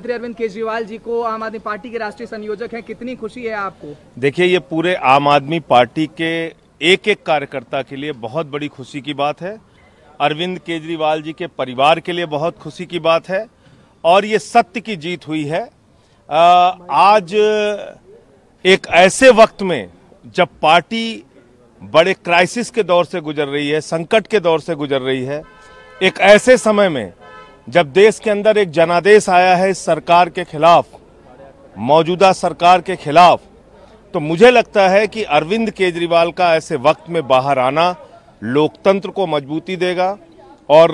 मुख्यमंत्री अरविंद केजरीवाल जी को आम आदमी पार्टी के राष्ट्रीय संयोजक हैं, कितनी खुशी है आपको? देखिए, ये पूरे आम आदमी पार्टी के एक एक कार्यकर्ता के लिए बहुत बड़ी खुशी की बात है। अरविंद केजरीवाल जी के परिवार के लिए बहुत खुशी की बात है और ये सत्य की जीत हुई है। आज एक ऐसे वक्त में जब पार्टी बड़े क्राइसिस के दौर से गुजर रही है, संकट के दौर से गुजर रही है, एक ऐसे समय में जब देश के अंदर एक जनादेश आया है इस सरकार के खिलाफ, मौजूदा सरकार के खिलाफ, तो मुझे लगता है कि अरविंद केजरीवाल का ऐसे वक्त में बाहर आना लोकतंत्र को मजबूती देगा और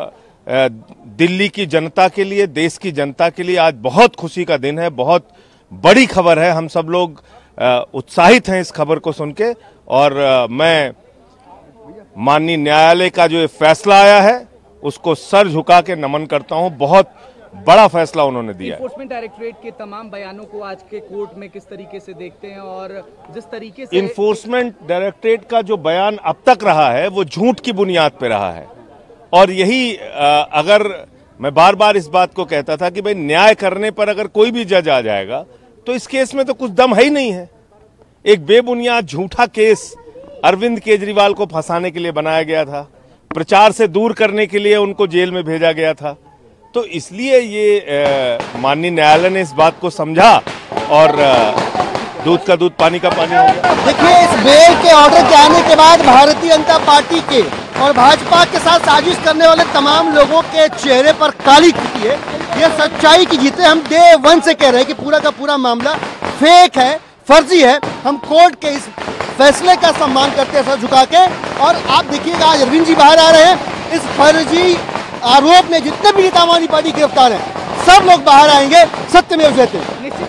दिल्ली की जनता के लिए, देश की जनता के लिए आज बहुत खुशी का दिन है, बहुत बड़ी खबर है। हम सब लोग उत्साहित हैं इस खबर को सुन के और मैं माननीय न्यायालय का जो फैसला आया है उसको सर झुका के नमन करता हूं। बहुत बड़ा फैसला उन्होंने दिया है। इन्फोर्समेंट डायरेक्टरेट के तमाम बयानों को आज के कोर्ट में किस तरीके से देखते हैं और जिस तरीके से इन्फोर्समेंट डायरेक्टरेट का जो बयान अब तक रहा है वो झूठ की बुनियाद पे रहा है और यही अगर मैं बार बार इस बात को कहता था कि भाई न्याय करने पर अगर कोई भी जज आ जाएगा तो इस केस में तो कुछ दम है ही नहीं है। एक बेबुनियाद झूठा केस अरविंद केजरीवाल को फंसाने के लिए बनाया गया था, प्रचार से दूर करने के लिए उनको जेल में भेजा गया था। तो इसलिए ये माननीय न्यायालय ने इस बात को समझा और दूध का दूध पानी का पानी हो गया। देखिए, इस बेल के ऑर्डर के आने के बाद भारतीय जनता पार्टी के और भाजपा के साथ साजिश करने वाले तमाम लोगों के चेहरे पर काली खिटी है। ये सच्चाई की जीत है। हम डे 1 से कह रहे हैं कि पूरा का पूरा मामला फेक है, फर्जी है। हम कोर्ट के इस फैसले का सम्मान करते हैं सर झुका के। और आप देखिएगा आज अरविंद जी बाहर आ रहे हैं। इस फर्जी आरोप में जितने भी नेता आम आदमी पार्टी गिरफ्तार हैं सब लोग बाहर आएंगे, सत्य में जयते।